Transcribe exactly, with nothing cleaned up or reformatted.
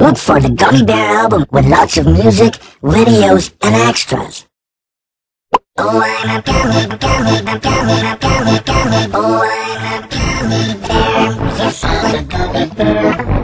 Look for the Gummy Bear album with lots of music, videos, and extras. Oh, I'm a gummy, gummy, gummy, gummy, gummy, gummy. Oh, I'm a gummy bear. Yes, I'm a gummy bear.